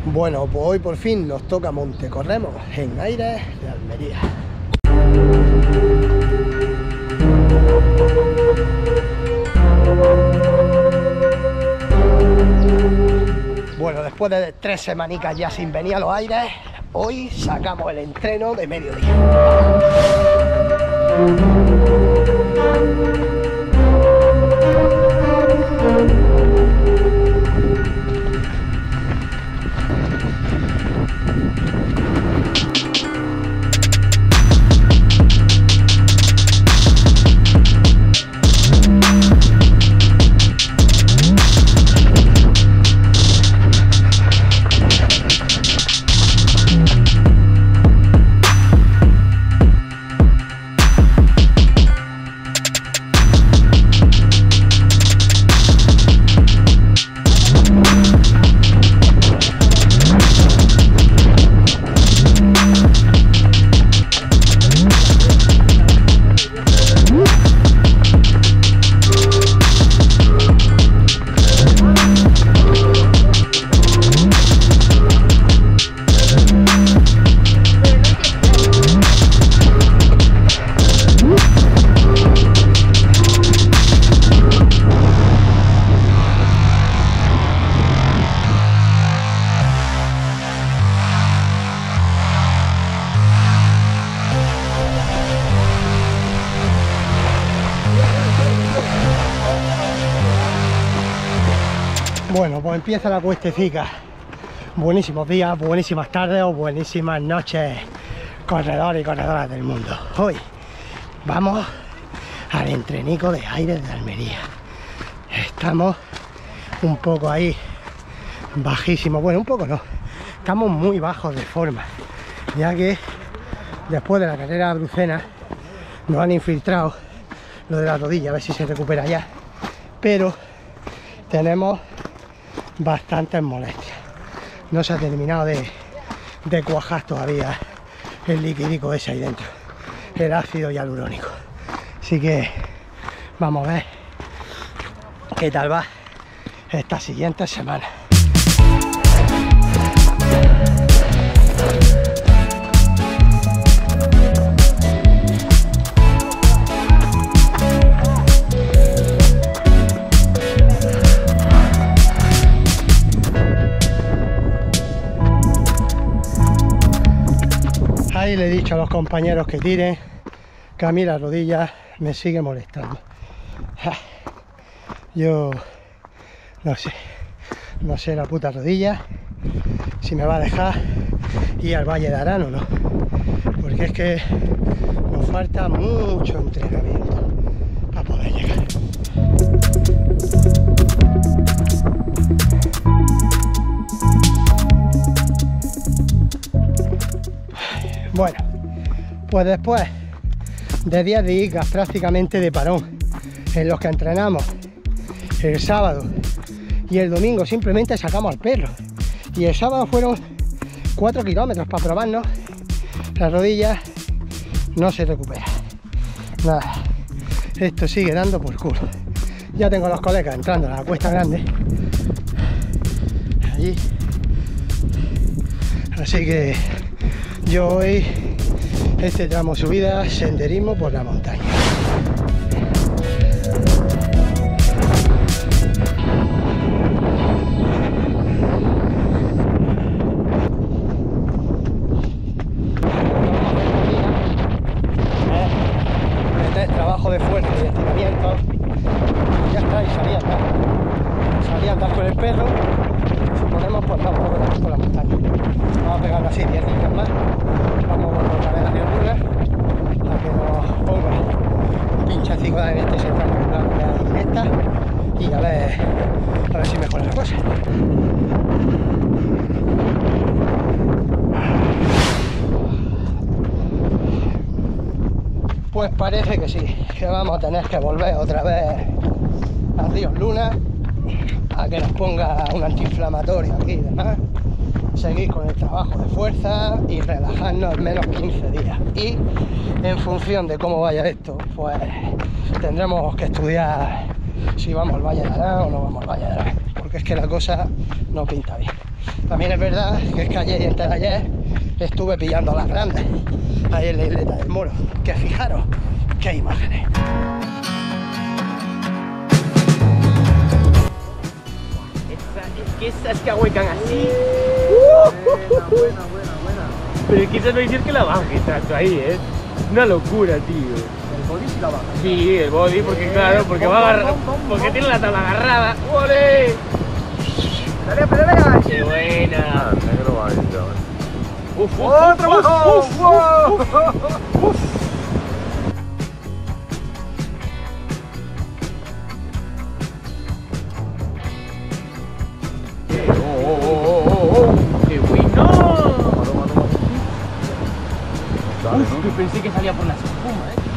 Bueno, pues hoy por fin nos toca monte. Corremos en Aires de Almería. Bueno, después de 3 semanicas ya sin venir a los aires, hoy sacamos el entreno de mediodía. Bueno, pues empieza la cuestecica. Buenísimos días, buenísimas tardes o buenísimas noches, corredores y corredoras del mundo. Hoy vamos al entrenico de Aires de Almería. Estamos un poco ahí bajísimos, bueno, un poco no, estamos muy bajos de forma, ya que después de la carrera de Brucena nos han infiltrado lo de la rodilla, a ver si se recupera ya, pero tenemos bastantes molestias. No se ha terminado de cuajar todavía el liquidico ese ahí dentro, el ácido hialurónico. Así que vamos a ver qué tal va esta siguiente semana. Ahí le he dicho a los compañeros que tiren, que a mí la rodilla me sigue molestando. Yo no sé la puta rodilla si me va a dejar ir al Valle de Arán o no, porque es que nos falta mucho entrenamiento para poder llegar. Bueno, pues después de 10 días prácticamente de parón, en los que entrenamos el sábado y el domingo simplemente sacamos al perro, y el sábado fueron 4 kilómetros para probarnos, la rodilla no se recupera. Nada, esto sigue dando por culo. Ya tengo a los colegas entrando a la cuesta grande allí, así que yo hoy este tramo subida, senderismo por la montaña. Meter trabajo de fuerza y estiramiento. Ya está, y salí a andar con el perro. Si podemos, pues vamos a por la montaña. Vamos a pegarlo así 10 días más. Vamos a volver otra vez a Río Luna a que nos ponga un pinchacico de este sentado en esta y a ver si mejora la cosa. Pues parece que sí, que vamos a tener que volver otra vez a Río Luna a que nos ponga un antiinflamatorio aquí y demás. Seguir con el trabajo de fuerza y relajarnos al menos 15 días. Y en función de cómo vaya esto, pues tendremos que estudiar si vamos al Valle de Arán o no vamos al Valle de Arán, porque es que la cosa no pinta bien. También es verdad que es que ayer y antes de ayer estuve pillando las grandes, ahí en la isleta del Moro, que fijaros qué imágenes. Es que esas que ahuecan así. Buena. Pero es que eso no dice que la baje tanto ahí, ¿eh? Una locura, tío. El body sí la baja. Sí, el body, porque claro, porque va a agarrar, porque tiene la tabla agarrada. ¡Ole! ¡Dale! ¡Qué buena! Negro va a ir, ¡Uf! ¡Otro bajón! ¡Uf! ¡Qué bueno! Dale, Uf, ¿no? que pensé que salía por la espuma, ¿eh?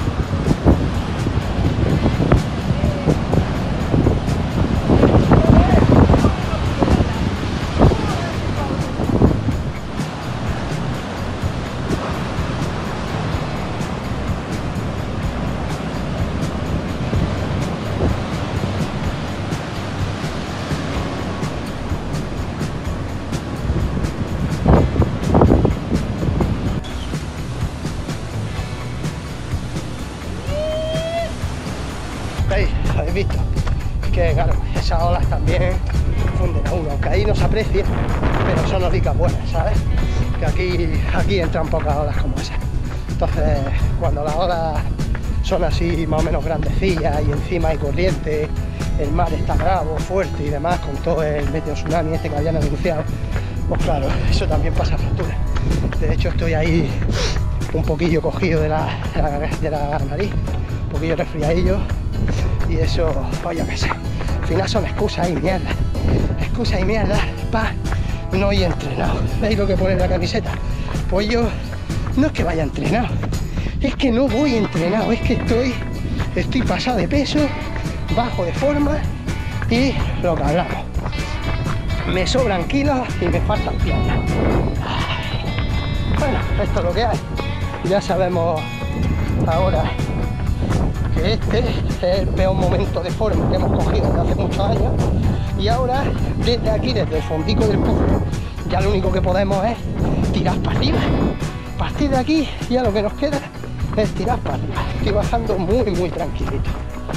¿Veis? ¿Habéis visto? Que claro, esas olas también funden a uno, aunque ahí no se aprecia, pero son olicas buenas, ¿sabes? Que aquí entran pocas olas como esas. Entonces, cuando las olas son así más o menos grandecillas y encima hay corriente, el mar está bravo, fuerte y demás, con todo el meteo tsunami este que habían anunciado, pues claro, eso también pasa factura. De hecho, estoy ahí un poquillo cogido de la nariz, un poquillo resfriadillo, y eso, pues yo qué sé, al final son excusas y mierda para no ir entrenado. ¿Veis lo que pone en la camiseta? Pues yo no es que vaya entrenado, es que no voy entrenado, es que estoy pasado de peso, bajo de forma y lo que hablamos, me sobran kilos y me faltan piernas. Bueno, esto es lo que hay. Ya sabemos ahora que este es el peor momento de forma que hemos cogido desde hace muchos años, y ahora desde aquí, desde el fondico del pozo, ya lo único que podemos es tirar para arriba. A partir de aquí ya lo que nos queda es tirar para arriba. Estoy bajando muy tranquilito.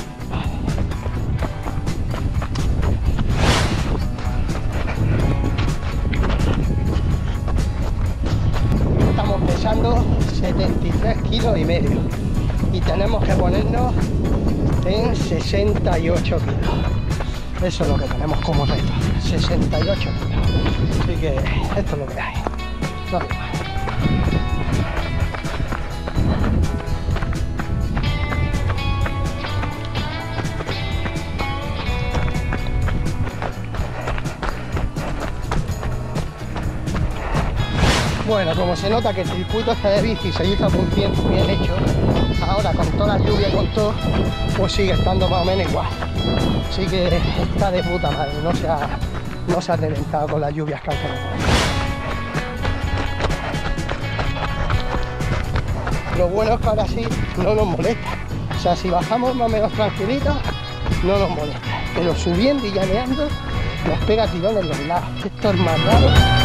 Estamos pesando 73 kilos y medio y tenemos que ponernos en 68 kilos. Eso es lo que tenemos como reto, 68 kilos. Así que esto es lo que hay. No digo más. Bueno, como se nota que el circuito este de bici se hizo con tiempo bien hecho, ahora con toda la lluvia y con todo, pues sigue estando más o menos igual. Así que está de puta madre, no se ha reventado con las lluvias que han caído. Lo bueno es que ahora sí no nos molesta. O sea, si bajamos más o menos tranquilitos, no nos molesta. Pero subiendo y llaneando, nos pega tirones en los lados. Esto es más raro.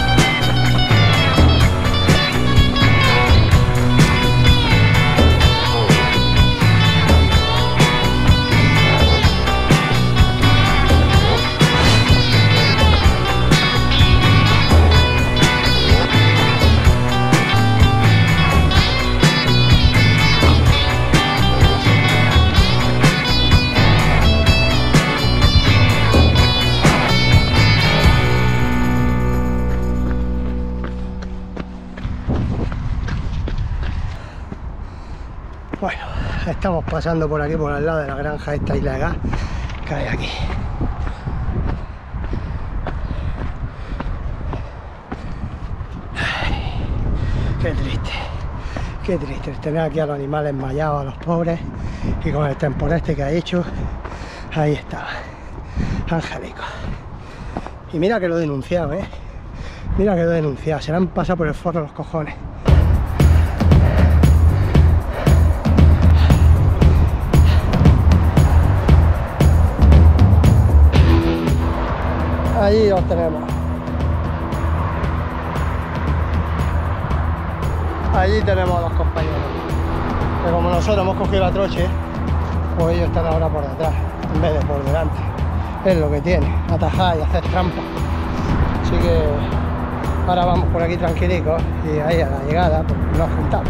Bueno, estamos pasando por aquí, por al lado de la granja esta isla de gas que hay aquí. Ay, qué triste tener aquí a los animales enmayados, a los pobres, y con el temporal este que ha hecho, ahí estaba, angélico. Y mira que lo he denunciado, mira que lo he denunciado, se le han pasado por el forro los cojones. Allí los tenemos. Allí tenemos a los compañeros. Que como nosotros hemos cogido la troche, pues ellos están ahora por detrás, en vez de por delante. Es lo que tiene, atajar y hacer trampa. Así que ahora vamos por aquí tranquilitos y ahí a la llegada pues nos juntamos.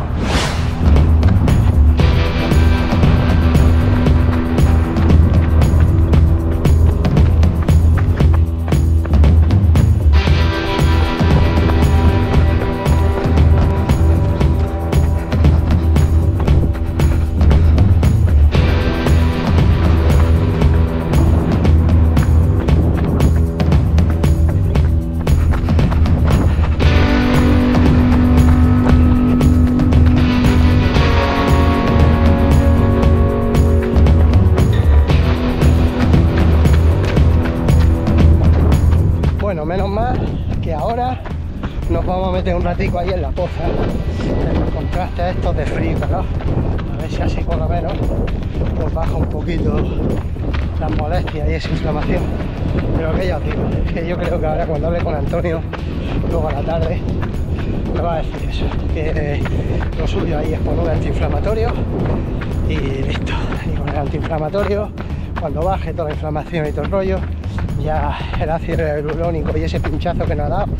Bueno, menos mal que ahora nos vamos a meter un ratico ahí en la poza, en los contrastes estos de frío y calor, a ver si así por lo menos nos baja un poquito las molestias y esa inflamación. Pero que ya os digo, que yo creo que ahora cuando hable con Antonio, luego a la tarde, me va a decir eso, que lo suyo ahí es poner un antiinflamatorio y listo. Y con el antiinflamatorio, cuando baje toda la inflamación y todo el rollo, ya el ácido hialurónico y ese pinchazo que nos ha dado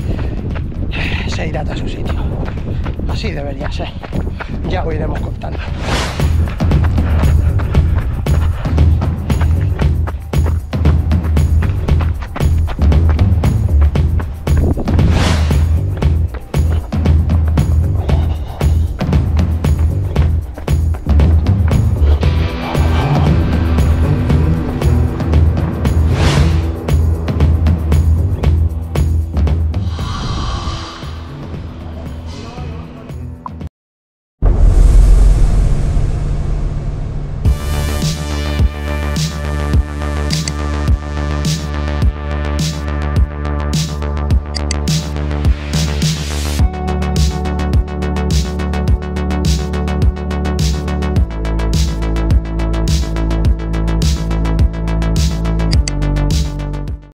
se irá a su sitio. Así debería ser. Ya os iremos contando.